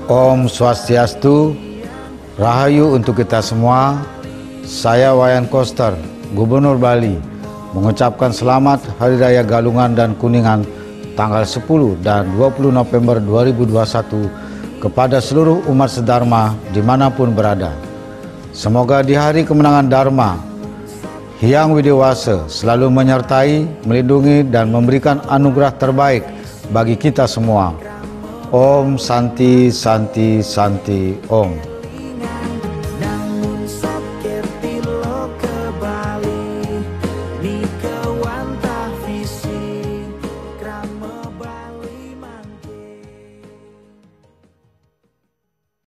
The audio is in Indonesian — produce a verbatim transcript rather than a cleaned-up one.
Om Swastiastu, Rahayu untuk kita semua. Saya Wayan Koster, Gubernur Bali, mengucapkan selamat Hari Raya Galungan dan Kuningan tanggal sepuluh dan dua puluh November dua ribu dua puluh satu kepada seluruh umat sedharma dimanapun berada. Semoga di hari kemenangan Dharma, Hyang Widewasa selalu menyertai, melindungi, dan memberikan anugerah terbaik bagi kita semua. Om Santi Santi Santi Om.